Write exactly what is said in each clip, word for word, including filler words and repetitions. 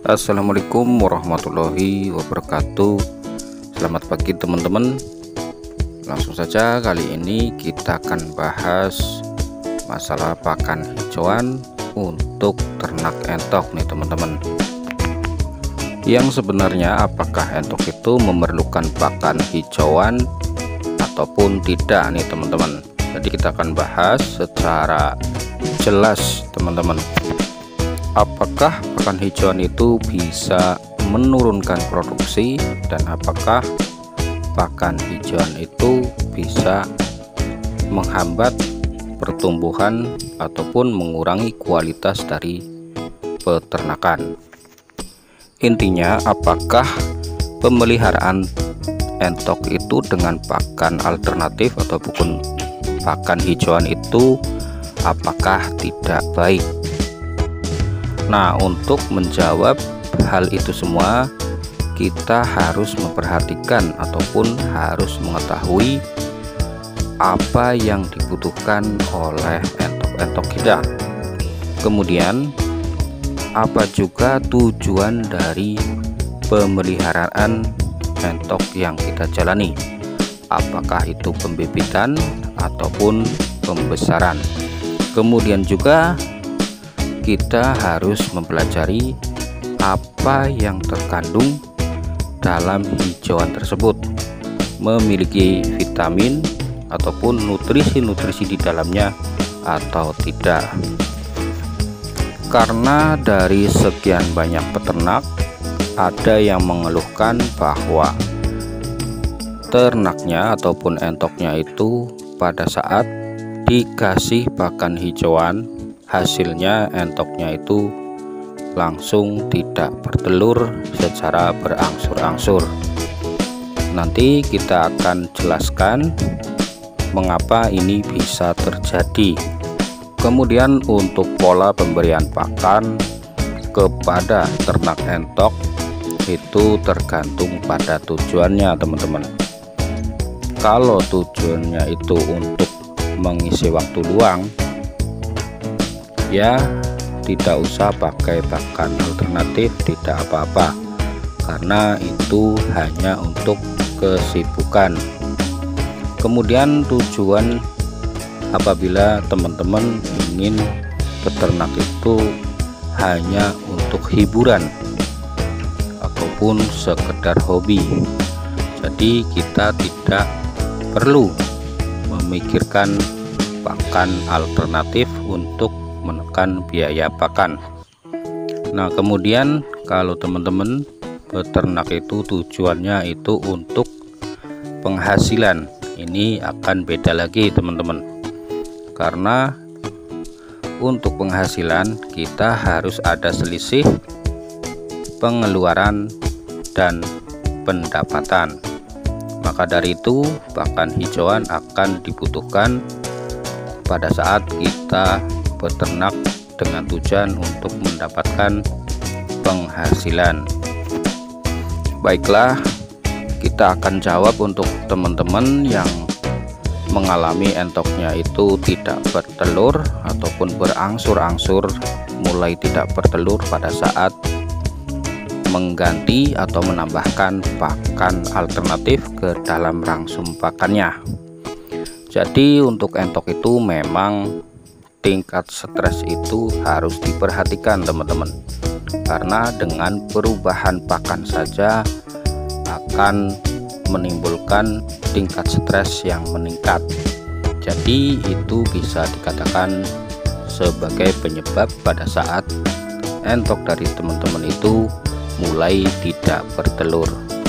Assalamualaikum warahmatullahi wabarakatuh. Selamat pagi teman-teman. Langsung saja kali ini kita akan bahas masalah pakan hijauan untuk ternak entok nih teman-teman. Yang sebenarnya apakah entok itu memerlukan pakan hijauan ataupun tidak nih teman-teman. Jadi kita akan bahas secara jelas teman-teman. Apakah pakan hijauan itu bisa menurunkan produksi dan apakah pakan hijauan itu bisa menghambat pertumbuhan ataupun mengurangi kualitas dari peternakan. Intinya, apakah pemeliharaan entok itu dengan pakan alternatif ataupun pakan hijauan itu apakah tidak baik? Nah, untuk menjawab hal itu semua, kita harus memperhatikan ataupun harus mengetahui apa yang dibutuhkan oleh entok-entok kita. Kemudian, apa juga tujuan dari pemeliharaan entok yang kita jalani? Apakah itu pembibitan ataupun pembesaran? Kemudian juga kita harus mempelajari apa yang terkandung dalam hijauan tersebut, memiliki vitamin ataupun nutrisi-nutrisi di dalamnya atau tidak. Karena dari sekian banyak peternak, ada yang mengeluhkan bahwa ternaknya ataupun entoknya itu pada saat dikasih pakan hijauan, hasilnya entoknya itu langsung tidak bertelur secara berangsur-angsur. Nanti kita akan jelaskan mengapa ini bisa terjadi. Kemudian untuk pola pemberian pakan kepada ternak entok itu tergantung pada tujuannya teman-teman. Kalau tujuannya itu untuk mengisi waktu luang, ya tidak usah pakai pakan alternatif, tidak apa-apa, karena itu hanya untuk kesibukan. Kemudian tujuan apabila teman-teman ingin peternak itu hanya untuk hiburan ataupun sekedar hobi, jadi kita tidak perlu memikirkan pakan alternatif untuk menekan biaya pakan. Nah, kemudian kalau teman-teman peternak itu tujuannya itu untuk penghasilan, ini akan beda lagi teman-teman. Karena untuk penghasilan kita harus ada selisih pengeluaran dan pendapatan. Maka dari itu pakan hijauan akan dibutuhkan pada saat kita peternak dengan tujuan untuk mendapatkan penghasilan. Baiklah, kita akan jawab untuk teman-teman yang mengalami entoknya itu tidak bertelur ataupun berangsur-angsur mulai tidak bertelur pada saat mengganti atau menambahkan pakan alternatif ke dalam rangsum pakannya. Jadi untuk entok itu memang tingkat stres itu harus diperhatikan teman-teman, karena dengan perubahan pakan saja akan menimbulkan tingkat stres yang meningkat. Jadi itu bisa dikatakan sebagai penyebab pada saat entok dari teman-teman itu mulai tidak bertelur.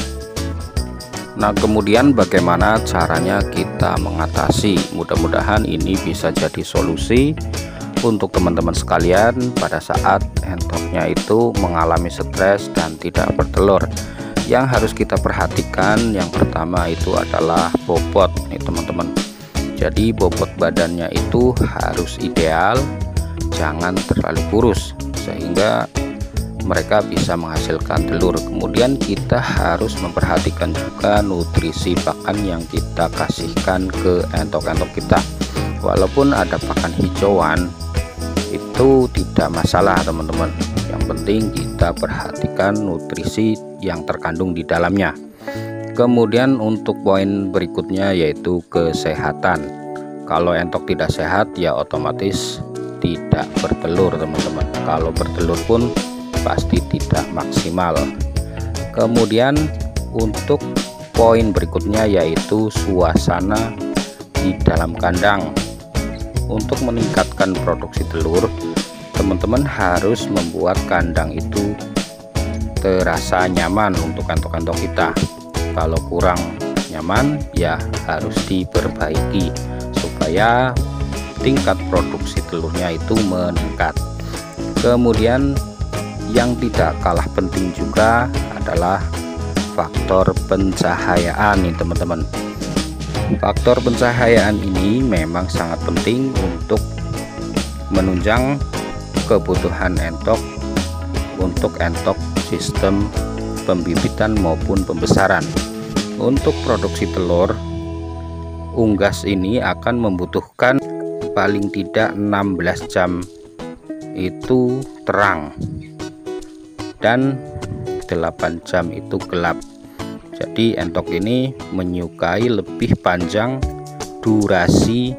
Nah, kemudian bagaimana caranya kita mengatasi? Mudah-mudahan ini bisa jadi solusi untuk teman-teman sekalian pada saat entoknya itu mengalami stres dan tidak bertelur. Yang harus kita perhatikan yang pertama itu adalah bobot nih teman-teman. Jadi bobot badannya itu harus ideal, jangan terlalu kurus sehingga mereka bisa menghasilkan telur. Kemudian kita harus memperhatikan juga nutrisi pakan yang kita kasihkan ke entok-entok kita. Walaupun ada pakan hijauan itu tidak masalah teman-teman, yang penting kita perhatikan nutrisi yang terkandung di dalamnya. Kemudian untuk poin berikutnya yaitu kesehatan. Kalau entok tidak sehat ya otomatis tidak bertelur teman-teman. Kalau bertelur pun pasti tidak maksimal. Kemudian untuk poin berikutnya yaitu suasana di dalam kandang. Untuk meningkatkan produksi telur, teman-teman harus membuat kandang itu terasa nyaman untuk entok-entok kita. Kalau kurang nyaman ya harus diperbaiki supaya tingkat produksi telurnya itu meningkat. Kemudian yang tidak kalah penting juga adalah faktor pencahayaan nih teman-teman. Faktor pencahayaan ini memang sangat penting untuk menunjang kebutuhan entok untuk entok sistem pembibitan maupun pembesaran. Untuk produksi telur, unggas ini akan membutuhkan paling tidak enam belas jam itu terang dan delapan jam itu gelap. Jadi entok ini menyukai lebih panjang durasi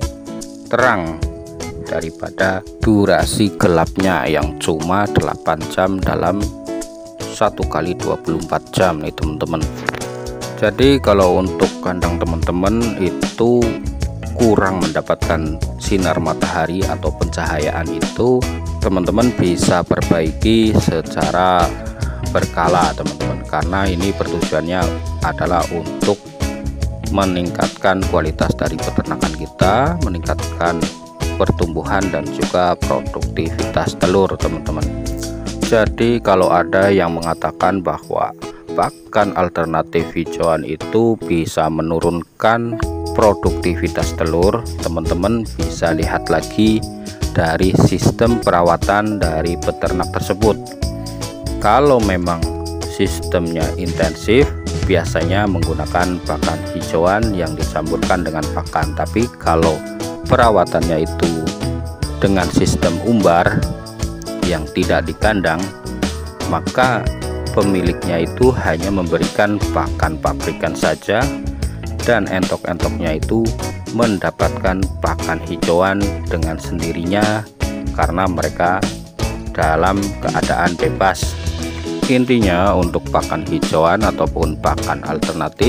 terang daripada durasi gelapnya yang cuma delapan jam dalam satu kali dua puluh empat jam nih teman-teman. Jadi kalau untuk kandang teman-teman itu kurang mendapatkan sinar matahari atau pencahayaan itu, teman-teman bisa perbaiki secara berkala teman-teman, karena ini bertujuannya adalah untuk meningkatkan kualitas dari peternakan kita, meningkatkan pertumbuhan dan juga produktivitas telur teman-teman. Jadi kalau ada yang mengatakan bahwa pakan alternatif hijauan itu bisa menurunkan produktivitas telur, teman-teman bisa lihat lagi dari sistem perawatan dari peternak tersebut. Kalau memang sistemnya intensif, biasanya menggunakan pakan hijauan yang dicampurkan dengan pakan. Tapi kalau perawatannya itu dengan sistem umbar yang tidak di kandang, maka pemiliknya itu hanya memberikan pakan pabrikan saja dan entok-entoknya itu mendapatkan pakan hijauan dengan sendirinya karena mereka dalam keadaan bebas. Intinya untuk pakan hijauan ataupun pakan alternatif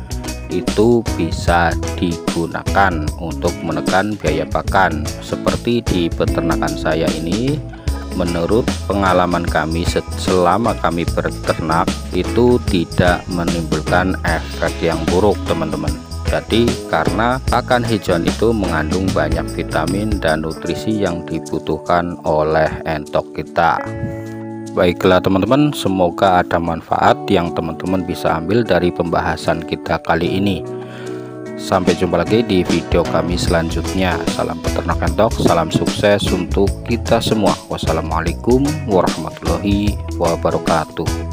itu bisa digunakan untuk menekan biaya pakan. Seperti di peternakan saya ini, menurut pengalaman kami selama kami berternak itu tidak menimbulkan efek yang buruk teman-teman. Jadi karena pakan hijauan itu mengandung banyak vitamin dan nutrisi yang dibutuhkan oleh entok kita. Baiklah teman-teman, semoga ada manfaat yang teman-teman bisa ambil dari pembahasan kita kali ini. Sampai jumpa lagi di video kami selanjutnya. Salam peternak entok, salam sukses untuk kita semua. Wassalamualaikum warahmatullahi wabarakatuh.